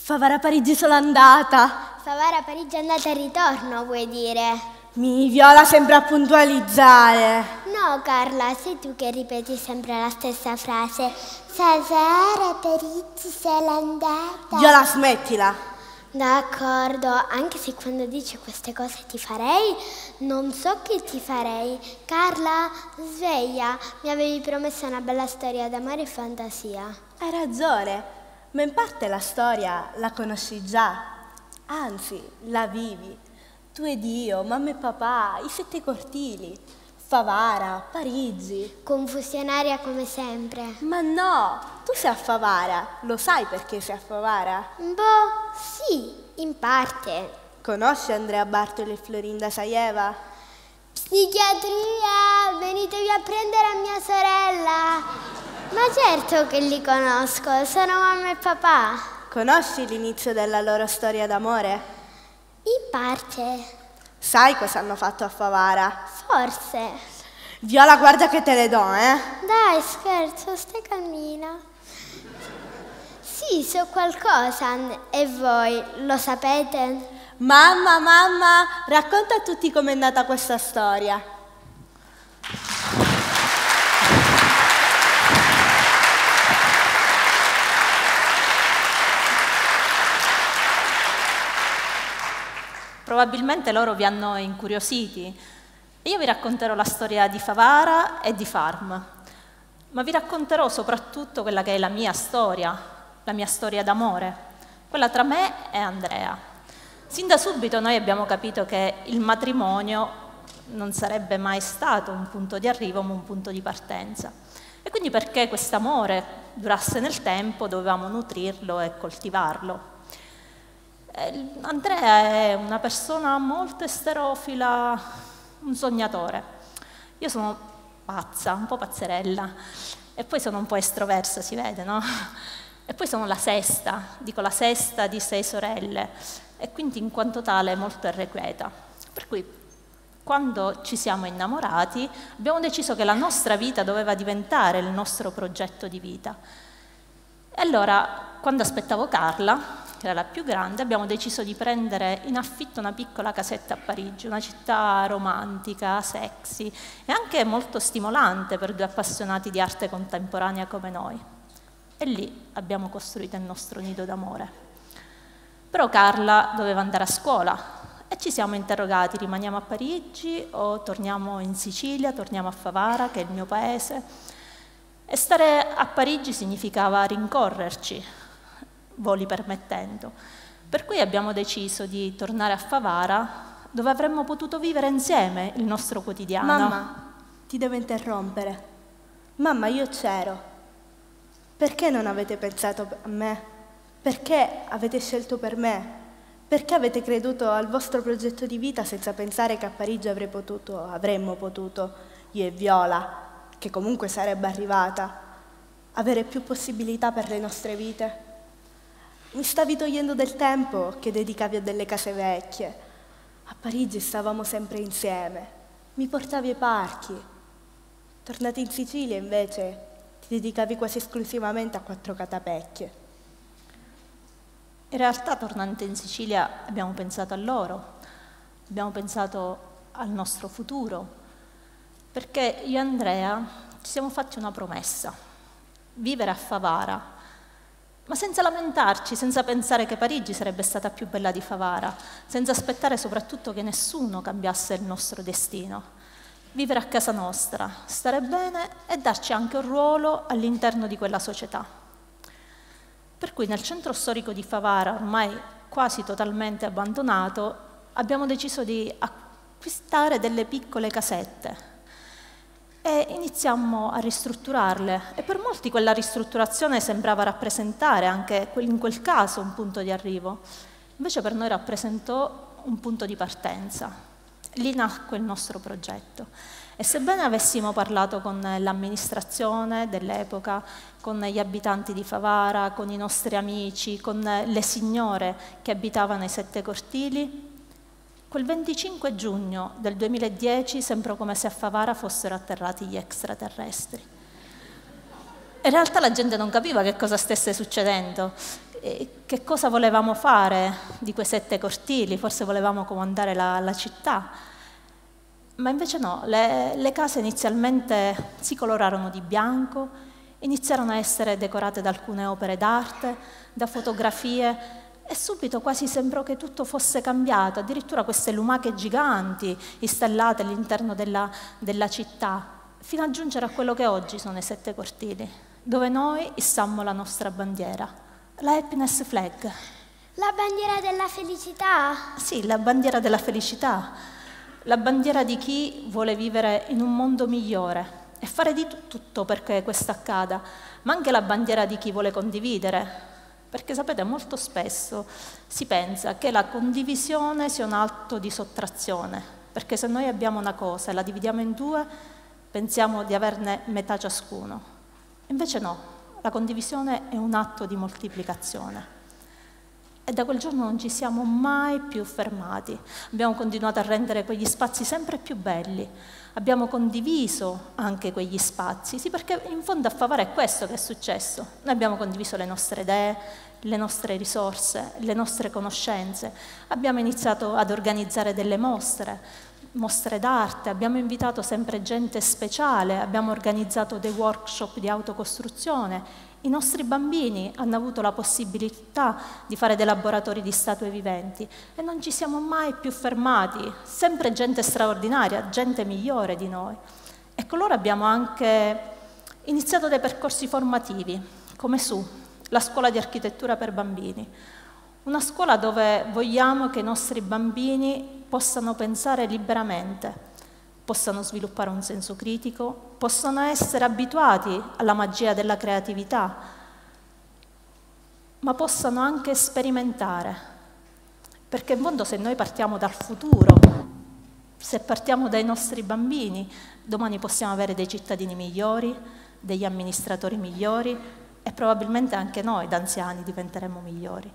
Favara Parigi sono andata. Favara Parigi è andata e ritorno, vuoi dire? Viola sempre a puntualizzare. No, Carla, sei tu che ripeti sempre la stessa frase. Favara Parigi sono andata. Viola, smettila. D'accordo, anche se quando dici queste cose ti farei, non so che ti farei. Carla, sveglia, mi avevi promesso una bella storia d'amore e fantasia. Hai ragione, ma in parte la storia la conosci già, anzi la vivi. Tu ed io, mamma e papà, i 7 cortili, Favara, Parigi. Confusionaria come sempre. Ma no, tu sei a Favara, lo sai perché sei a Favara? Boh, sì, in parte. Conosci Andrea Bartoli e Florinda Saieva? Psichiatria, venitevi a prendere a mia sorella. Ma certo che li conosco, sono mamma e papà. Conosci l'inizio della loro storia d'amore? In parte. Sai cosa hanno fatto a Favara? Forse. Viola, guarda che te le do, eh? Dai, scherzo, stai calmina. Sì, so qualcosa. E voi, lo sapete? Mamma, racconta a tutti com'è nata questa storia. Probabilmente loro vi hanno incuriositi e io vi racconterò la storia di Favara e di Farm, ma vi racconterò soprattutto quella che è la mia storia d'amore, quella tra me e Andrea. Sin da subito noi abbiamo capito che il matrimonio non sarebbe mai stato un punto di arrivo, ma un punto di partenza. E quindi perché quest'amore durasse nel tempo dovevamo nutrirlo e coltivarlo. Andrea è una persona molto esterofila, un sognatore. Io sono pazza, un po' pazzerella, e poi sono un po' estroversa, si vede, no? E poi sono la sesta di 6 sorelle, e quindi in quanto tale molto irrequieta. Per cui quando ci siamo innamorati abbiamo deciso che la nostra vita doveva diventare il nostro progetto di vita. E allora, quando aspettavo Carla, che era la più grande, abbiamo deciso di prendere in affitto una piccola casetta a Parigi, una città romantica, sexy e anche molto stimolante per 2 appassionati di arte contemporanea come noi. E lì abbiamo costruito il nostro nido d'amore. Però Carla doveva andare a scuola e ci siamo interrogati: rimaniamo a Parigi o torniamo in Sicilia, torniamo a Favara, che è il mio paese? E stare a Parigi significava rincorrerci, voli permettendo. Per cui abbiamo deciso di tornare a Favara, dove avremmo potuto vivere insieme il nostro quotidiano. Mamma, ti devo interrompere. Mamma, io c'ero. Perché non avete pensato a me? Perché avete scelto per me? Perché avete creduto al vostro progetto di vita senza pensare che a Parigi avremmo potuto, io e Viola, che comunque sarebbe arrivata, avere più possibilità per le nostre vite? Mi stavi togliendo del tempo che dedicavi a delle case vecchie. A Parigi stavamo sempre insieme. Mi portavi ai parchi. Tornati in Sicilia, invece, ti dedicavi quasi esclusivamente a 4 catapecchie. In realtà, tornando in Sicilia, abbiamo pensato a loro, abbiamo pensato al nostro futuro, perché io e Andrea ci siamo fatti una promessa: vivere a Favara, ma senza lamentarci, senza pensare che Parigi sarebbe stata più bella di Favara, senza aspettare soprattutto che nessuno cambiasse il nostro destino. Vivere a casa nostra, stare bene e darci anche un ruolo all'interno di quella società. Per cui nel centro storico di Favara, ormai quasi totalmente abbandonato, abbiamo deciso di acquistare delle piccole casette e iniziammo a ristrutturarle. E per molti quella ristrutturazione sembrava rappresentare anche in quel caso un punto di arrivo. Invece per noi rappresentò un punto di partenza. Lì nacque il nostro progetto. E sebbene avessimo parlato con l'amministrazione dell'epoca, con gli abitanti di Favara, con i nostri amici, con le signore che abitavano ai 7 cortili, quel 25 giugno del 2010 sembrò come se a Favara fossero atterrati gli extraterrestri. In realtà la gente non capiva che cosa stesse succedendo. che cosa volevamo fare di quei 7 cortili, forse volevamo comandare la città, ma invece no, le case inizialmente si colorarono di bianco, iniziarono a essere decorate da alcune opere d'arte, da fotografie, e subito quasi sembrò che tutto fosse cambiato, addirittura queste lumache giganti installate all'interno della città, fino a giungere a quello che oggi sono i 7 cortili, dove noi issammo la nostra bandiera, la Happiness Flag. La bandiera della felicità? Sì, la bandiera della felicità, la bandiera di chi vuole vivere in un mondo migliore e fare di tutto perché questo accada, ma anche la bandiera di chi vuole condividere. Perché sapete, molto spesso si pensa che la condivisione sia un atto di sottrazione, perché se noi abbiamo una cosa e la dividiamo in 2, pensiamo di averne metà ciascuno. Invece no, la condivisione è un atto di moltiplicazione. E da quel giorno non ci siamo mai più fermati. Abbiamo continuato a rendere quegli spazi sempre più belli. Abbiamo condiviso anche quegli spazi, sì, perché in fondo a Favara è questo che è successo. Noi abbiamo condiviso le nostre idee, le nostre risorse, le nostre conoscenze. Abbiamo iniziato ad organizzare delle mostre d'arte, abbiamo invitato sempre gente speciale, abbiamo organizzato dei workshop di autocostruzione. I nostri bambini hanno avuto la possibilità di fare dei laboratori di statue viventi e non ci siamo mai più fermati, sempre gente straordinaria, gente migliore di noi. E con loro abbiamo anche iniziato dei percorsi formativi, come la scuola di architettura per bambini, una scuola dove vogliamo che i nostri bambini possano pensare liberamente, possano sviluppare un senso critico, possano essere abituati alla magia della creatività, ma possano anche sperimentare. Perché in fondo se noi partiamo dal futuro, se partiamo dai nostri bambini, domani possiamo avere dei cittadini migliori, degli amministratori migliori e probabilmente anche noi da anziani diventeremo migliori.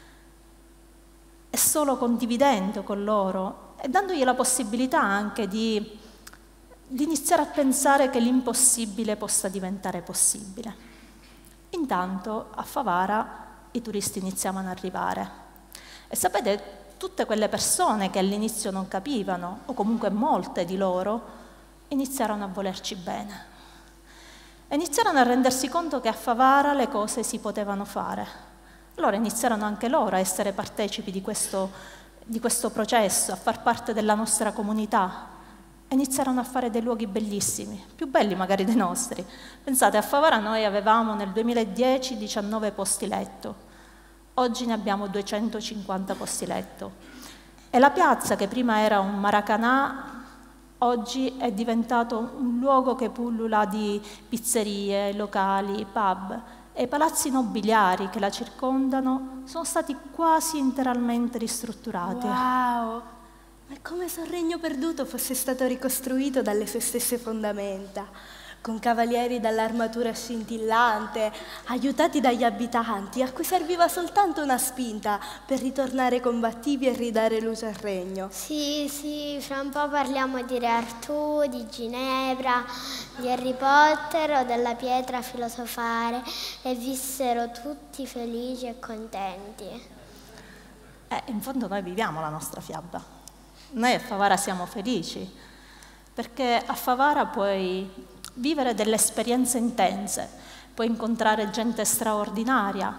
E solo condividendo con loro e dandogli la possibilità anche di iniziare a pensare che l'impossibile possa diventare possibile. Intanto a Favara i turisti iniziavano ad arrivare e sapete, tutte quelle persone che all'inizio non capivano, o comunque molte di loro, iniziarono a volerci bene. E iniziarono a rendersi conto che a Favara le cose si potevano fare. Allora iniziarono anche loro a essere partecipi di questo processo, a far parte della nostra comunità. E iniziarono a fare dei luoghi bellissimi, più belli magari dei nostri. Pensate, a Favara noi avevamo nel 2010 19 posti letto, oggi ne abbiamo 250 posti letto. E la piazza, che prima era un Maracanã, oggi è diventato un luogo che pullula di pizzerie, locali, pub, e i palazzi nobiliari che la circondano sono stati quasi interamente ristrutturati. Wow! È come se un regno perduto fosse stato ricostruito dalle sue stesse fondamenta, con cavalieri dall'armatura scintillante, aiutati dagli abitanti, a cui serviva soltanto una spinta per ritornare combattivi e ridare luce al regno. Sì, fra un po' parliamo di Re Artù, di Ginevra, di Harry Potter o della pietra filosofare, e vissero tutti felici e contenti. In fondo noi viviamo la nostra fiaba. Noi a Favara siamo felici, perché a Favara puoi vivere delle esperienze intense, puoi incontrare gente straordinaria.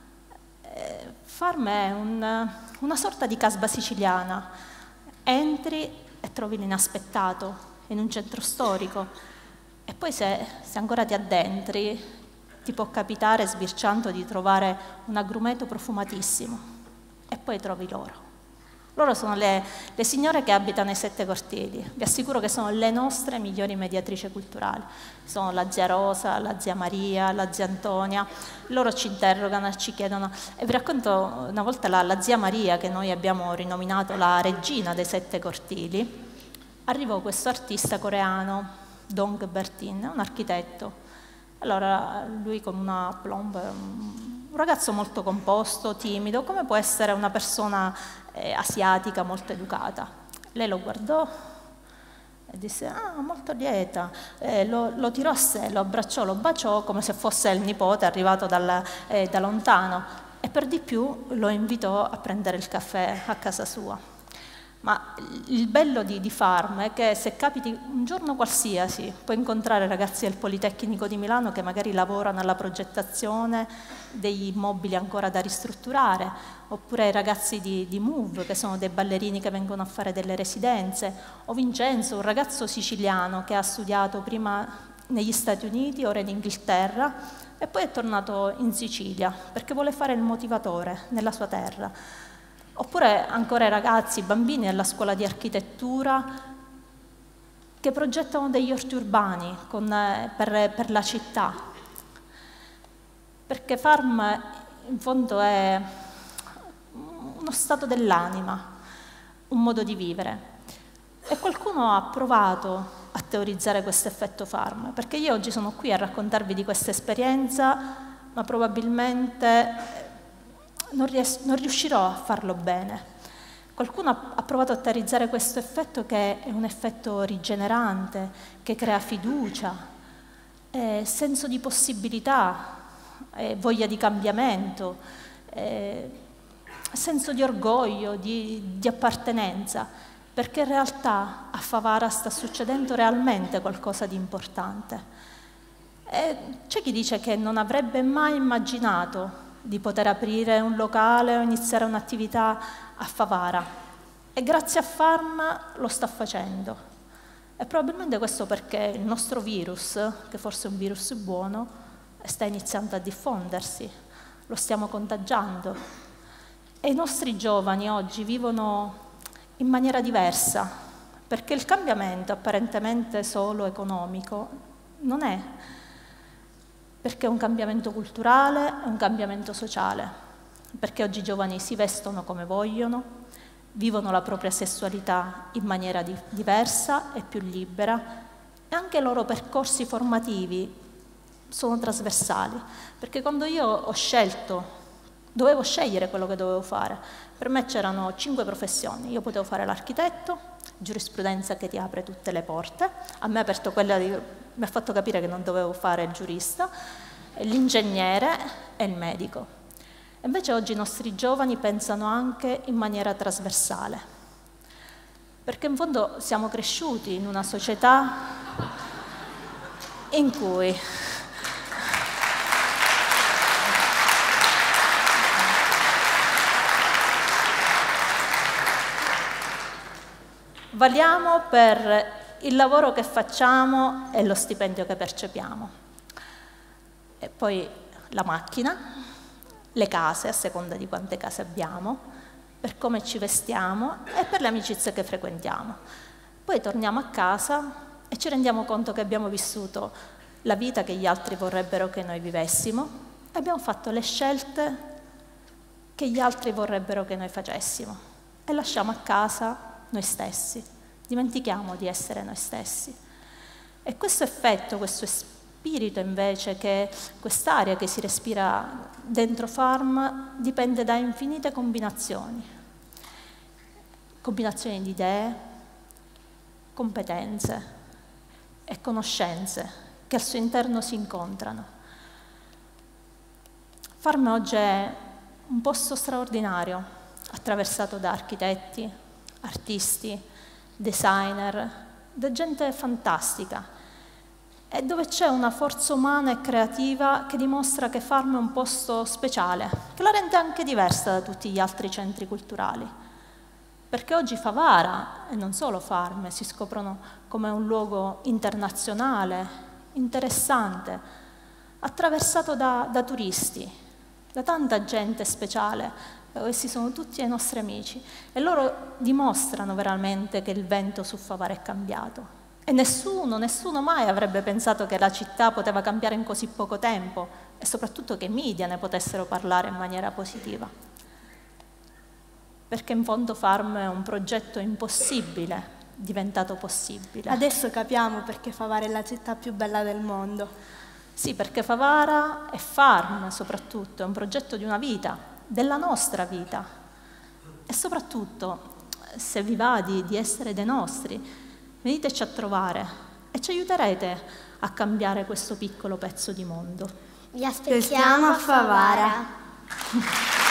Farm è una sorta di casba siciliana. Entri e trovi l'inaspettato in un centro storico e poi se ancora ti addentri ti può capitare, sbirciando, di trovare un agrumeto profumatissimo e poi trovi loro. Loro sono le signore che abitano i 7 cortili. Vi assicuro che sono le nostre migliori mediatrici culturali. Sono la zia Rosa, la zia Maria, la zia Antonia. Loro ci interrogano, ci chiedono. E vi racconto una volta la zia Maria, che noi abbiamo rinominato la regina dei 7 cortili. Arrivò questo artista coreano, Dong Bertin, un architetto. Allora lui con una plomb, un ragazzo molto composto, timido, come può essere una persona asiatica molto educata. Lei lo guardò e disse: ah, molto lieta. Lo tirò a sé, lo abbracciò, lo baciò come se fosse il nipote arrivato da lontano. e per di più lo invitò a prendere il caffè a casa sua. Ma il bello di Farm è che se capiti un giorno qualsiasi puoi incontrare ragazzi del Politecnico di Milano che magari lavorano alla progettazione degli immobili ancora da ristrutturare, oppure i ragazzi di Move, che sono dei ballerini che vengono a fare delle residenze, o Vincenzo, un ragazzo siciliano che ha studiato prima negli Stati Uniti, ora in Inghilterra, e poi è tornato in Sicilia perché vuole fare il motivatore nella sua terra. Oppure ancora i ragazzi, i bambini della scuola di architettura che progettano degli orti urbani per la città. Perché Farm in fondo è uno stato dell'anima, un modo di vivere. E qualcuno ha provato a teorizzare questo effetto Farm, perché io oggi sono qui a raccontarvi di questa esperienza, ma probabilmente non riuscirò a farlo bene. Qualcuno ha provato a teorizzare questo effetto, che è un effetto rigenerante, che crea fiducia, senso di possibilità, voglia di cambiamento, senso di orgoglio, di appartenenza, perché in realtà a Favara sta succedendo realmente qualcosa di importante. C'è chi dice che non avrebbe mai immaginato di poter aprire un locale o iniziare un'attività a Favara, e grazie a Farm lo sta facendo. E probabilmente questo perché il nostro virus, che forse è un virus buono, sta iniziando a diffondersi, lo stiamo contagiando, e i nostri giovani oggi vivono in maniera diversa, perché il cambiamento apparentemente solo economico non è, perché è un cambiamento culturale, è un cambiamento sociale, perché oggi i giovani si vestono come vogliono, vivono la propria sessualità in maniera diversa e più libera, e anche i loro percorsi formativi sono trasversali, perché quando io ho scelto, dovevo scegliere quello che dovevo fare, per me c'erano 5 professioni. Io potevo fare l'architetto, giurisprudenza che ti apre tutte le porte, a me ha aperto quella mi ha fatto capire che non dovevo fare il giurista, l'ingegnere e il medico. E invece oggi i nostri giovani pensano anche in maniera trasversale, perché in fondo siamo cresciuti in una società in cui valiamo per il lavoro che facciamo e lo stipendio che percepiamo. E poi la macchina, le case, a seconda di quante case abbiamo, per come ci vestiamo e per le amicizie che frequentiamo. Poi torniamo a casa e ci rendiamo conto che abbiamo vissuto la vita che gli altri vorrebbero che noi vivessimo e abbiamo fatto le scelte che gli altri vorrebbero che noi facessimo e lasciamo a casa noi stessi. Dimentichiamo di essere noi stessi. E questo effetto, questo spirito invece, che quest'aria che si respira dentro Farm, dipende da infinite combinazioni di idee, competenze e conoscenze che al suo interno si incontrano. Farm oggi è un posto straordinario, attraversato da architetti, artisti, designer, da gente fantastica, e dove c'è una forza umana e creativa che dimostra che Farm è un posto speciale, che la rende anche diversa da tutti gli altri centri culturali. Perché oggi Favara, e non solo Farm, si scoprono come un luogo internazionale, interessante, attraversato da turisti, da tanta gente speciale. Questi sono tutti i nostri amici e loro dimostrano veramente che il vento su Favara è cambiato. E nessuno mai avrebbe pensato che la città poteva cambiare in così poco tempo e soprattutto che i media ne potessero parlare in maniera positiva. Perché in fondo Farm è un progetto impossibile, diventato possibile. Adesso capiamo perché Favara è la città più bella del mondo. Sì, perché Favara e Farm soprattutto è un progetto di una vita, della nostra vita, e soprattutto, se vi va di essere dei nostri, veniteci a trovare e ci aiuterete a cambiare questo piccolo pezzo di mondo. Vi aspettiamo a Favara. Grazie.